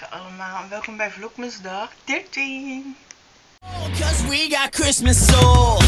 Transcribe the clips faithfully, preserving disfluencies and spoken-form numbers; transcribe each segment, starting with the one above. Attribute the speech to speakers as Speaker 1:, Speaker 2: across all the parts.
Speaker 1: Goedemorgen allemaal en welkom bij Vlogmasdag dertien.
Speaker 2: Cause we got Christmas soul.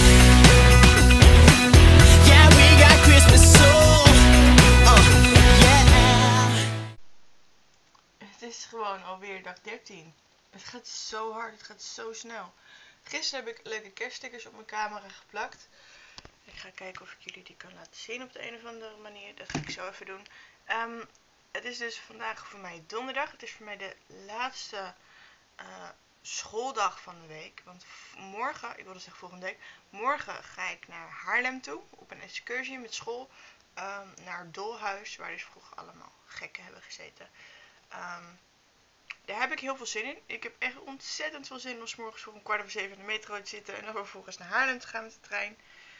Speaker 2: Yeah, we got Christmas soul. Uh, yeah.
Speaker 1: Het is gewoon alweer dag dertien. Het gaat zo hard, het gaat zo snel. Gisteren heb ik leuke kerststickers op mijn camera geplakt. Ik ga kijken of ik jullie die kan laten zien op de een of andere manier. Dat ga ik zo even doen. Um, het is dus vandaag voor mij donderdag. Het is voor mij de laatste uh, schooldag van de week. Want morgen, ik wilde zeggen volgende week. Morgen ga ik naar Haarlem toe. Op een excursie met school. Um, naar het Dolhuis. Waar dus vroeger allemaal gekken hebben gezeten. Um, daar heb ik heel veel zin in. Ik heb echt ontzettend veel zin om 's morgens voor een kwart over zeven in de metro te zitten. En dan vervolgens naar Haarlem te gaan met de trein.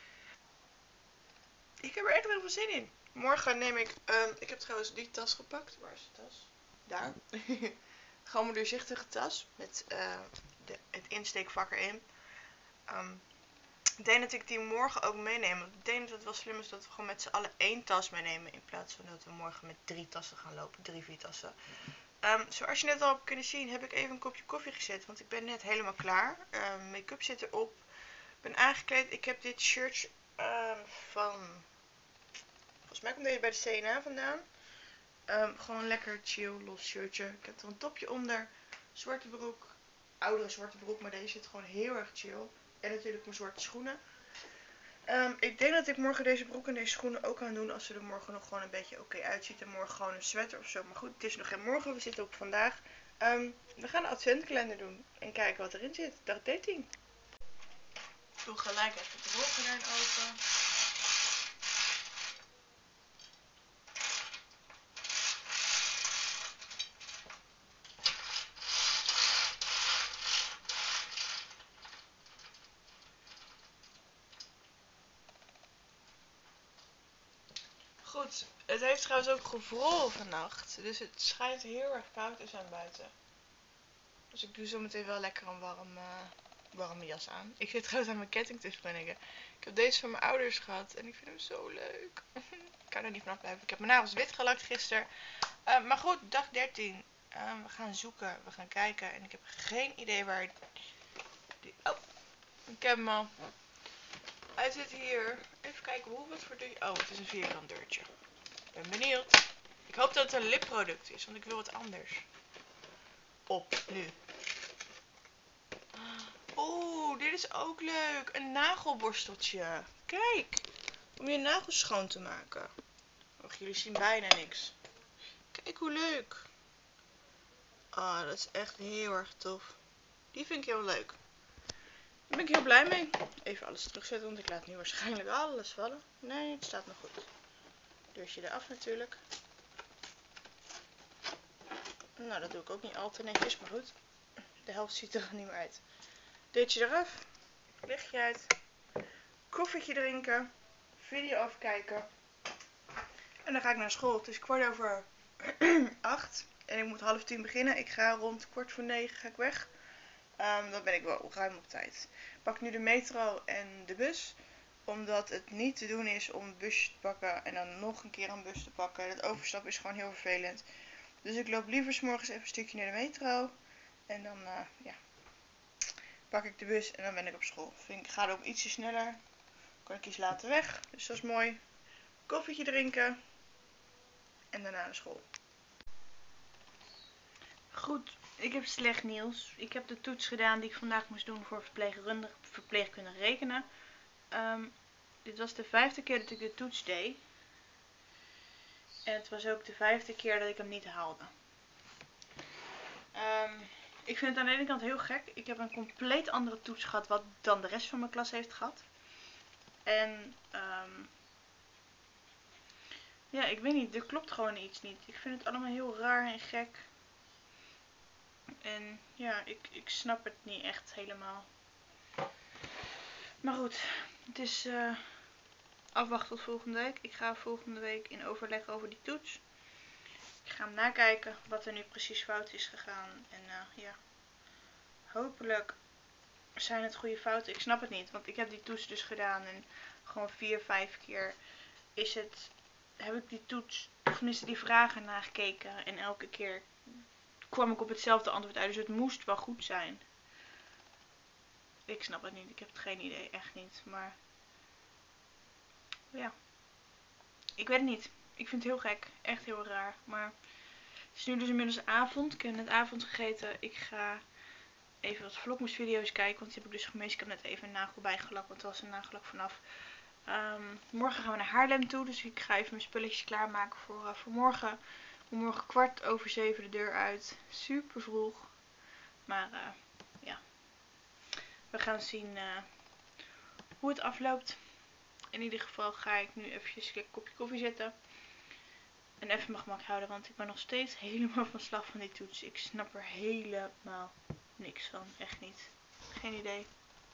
Speaker 1: Ik heb er echt heel veel zin in. Morgen neem ik... Um, ik heb trouwens die tas gepakt. Waar is de tas? Daar. Gewoon mijn doorzichtige tas. Met uh, de, het insteekvak erin. Um, ik denk dat ik die morgen ook meeneem. Want ik denk dat het wel slim is dat we gewoon met z'n allen één tas meenemen. In plaats van dat we morgen met drie tassen gaan lopen. Drie, vier tassen. Um, zoals je net al hebt kunnen zien heb ik even een kopje koffie gezet. Want ik ben net helemaal klaar. Um, Make-up zit erop. Ik ben aangekleed. Ik heb dit shirt um, van... Volgens mij komt deze bij de C N A vandaan. Um, gewoon lekker chill, los shirtje. Ik heb er een topje onder. Zwarte broek. Oudere zwarte broek, maar deze zit gewoon heel erg chill. En natuurlijk mijn zwarte schoenen. Um, ik denk dat ik morgen deze broek en deze schoenen ook kan doen. Als ze er morgen nog gewoon een beetje oké okay uitziet. En morgen gewoon een sweater of zo. Maar goed, het is nog geen morgen. We zitten op vandaag. Um, we gaan een adventkalender doen. En kijken wat erin zit. Dag dertien. Ik doe gelijk even de rolgordijn open. Goed, het heeft trouwens ook gevroren vannacht. Dus het schijnt heel erg koud te zijn buiten. Dus ik doe zo meteen wel lekker een warm, uh, warme jas aan. Ik zit trouwens aan mijn ketting te springen. Ik heb deze van mijn ouders gehad en ik vind hem zo leuk. Ik kan er niet vanaf blijven. Ik heb mijn nagels wit gelakt gisteren. Uh, maar goed, dag dertien. Uh, we gaan zoeken, we gaan kijken. En ik heb geen idee waar... Die... Oh, ik heb hem al. Hij zit hier. Even kijken hoe, wat voor deur. Oh, het is een vierkant deurtje. Ik ben benieuwd. Ik hoop dat het een lipproduct is, want ik wil wat anders. Op, nu. Oeh, dit is ook leuk. Een nagelborsteltje. Kijk. Om je nagels schoon te maken. Och, jullie zien bijna niks. Kijk hoe leuk. Ah, oh, dat is echt heel erg tof. Die vind ik heel leuk. Daar ben ik heel blij mee. Even alles terugzetten, want ik laat nu waarschijnlijk alles vallen. Nee, het staat nog goed. Deurtje eraf natuurlijk. Nou, dat doe ik ook niet al te netjes, maar goed. De helft ziet er niet meer uit. Deurtje eraf. Lichtje uit. Koffietje drinken. Video afkijken. En dan ga ik naar school. Het is kwart over acht. En ik moet half tien beginnen. Ik ga rond kwart voor negen ga ik weg. Um, dan ben ik wel ruim op tijd. Ik pak nu de metro en de bus. Omdat het niet te doen is om een busje te pakken en dan nog een keer een bus te pakken. Het overstappen is gewoon heel vervelend. Dus ik loop liever 's morgens even een stukje naar de metro. En dan uh, ja, pak ik de bus en dan ben ik op school. Vind ik ga ook ietsje sneller. Kan ik iets later weg. Dus dat is mooi. Koffietje drinken. En daarna naar school. Goed, ik heb slecht nieuws. Ik heb de toets gedaan die ik vandaag moest doen voor verpleegkundig rekenen. Um, dit was de vijfde keer dat ik de toets deed. En het was ook de vijfde keer dat ik hem niet haalde. Um, ik vind het aan de ene kant heel gek. Ik heb een compleet andere toets gehad wat dan de rest van mijn klas heeft gehad. En um, ja, ik weet niet. Er klopt gewoon iets niet. Ik vind het allemaal heel raar en gek. En ja, ik, ik snap het niet echt helemaal. Maar goed, het is uh, afwachten tot volgende week. Ik ga volgende week in overleg over die toets. Ik ga hem nakijken wat er nu precies fout is gegaan. En uh, ja, hopelijk zijn het goede fouten. Ik snap het niet, want ik heb die toets dus gedaan. En gewoon vier, vijf keer is het, heb ik die toets, of tenminste die vragen nagekeken. En elke keer kwam ik op hetzelfde antwoord uit. Dus het moest wel goed zijn. Ik snap het niet. Ik heb het geen idee. Echt niet. Maar ja. Ik weet het niet. Ik vind het heel gek. Echt heel raar. Maar het is nu dus inmiddels avond. Ik heb net avond gegeten. Ik ga even wat vlogmas video's kijken. Want die heb ik dus gemist. Ik heb net even een nagel bijgelakt. Want er was een nagellak vanaf. Um, morgen gaan we naar Haarlem toe. Dus ik ga even mijn spulletjes klaarmaken voor, uh, voor morgen. Om morgen kwart over zeven de deur uit. Super vroeg. Maar uh, ja. We gaan zien uh, hoe het afloopt. In ieder geval ga ik nu eventjes een kopje koffie zetten. En even mijn gemak houden. Want ik ben nog steeds helemaal van slag van die toets. Ik snap er helemaal niks van. Echt niet. Geen idee.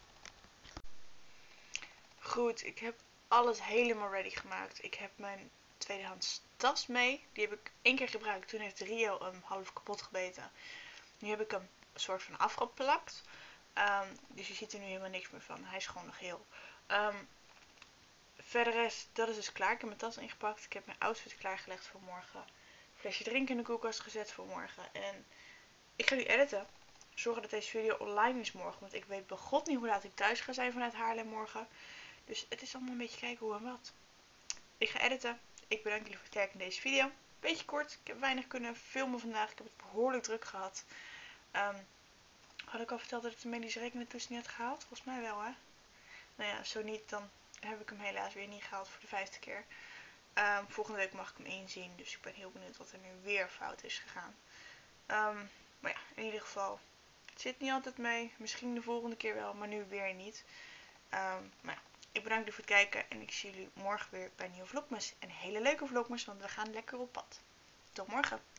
Speaker 1: Goed, ik heb alles helemaal ready gemaakt. Ik heb mijn tweedehands tas mee. Die heb ik één keer gebruikt. Toen heeft Rio hem half kapot gebeten. Nu heb ik hem een soort van afgeplakt. Um, dus je ziet er nu helemaal niks meer van. Hij is gewoon nog heel. Um, verder is, dat is dus klaar. Ik heb mijn tas ingepakt. Ik heb mijn outfit klaargelegd voor morgen. Een flesje drinken in de koelkast gezet voor morgen. En ik ga nu editen. Zorgen dat deze video online is morgen. Want ik weet bij God niet hoe laat ik thuis ga zijn vanuit Haarlem morgen. Dus het is allemaal een beetje kijken hoe en wat. Ik ga editen. Ik bedank jullie voor het kijken in deze video. Beetje kort. Ik heb weinig kunnen filmen vandaag. Ik heb het behoorlijk druk gehad. Um, had ik al verteld dat ik de medische rekening tussen niet had gehaald? Volgens mij wel, hè? Nou ja, zo niet, dan heb ik hem helaas weer niet gehaald voor de vijfde keer. Um, volgende week mag ik hem inzien. Dus ik ben heel benieuwd wat er nu weer fout is gegaan. Um, maar ja, in ieder geval. Het zit niet altijd mee. Misschien de volgende keer wel, maar nu weer niet. Um, maar ja. Ik bedank jullie voor het kijken en ik zie jullie morgen weer bij een nieuwe vlogmas. Een hele leuke vlogmas, want we gaan lekker op pad. Tot morgen!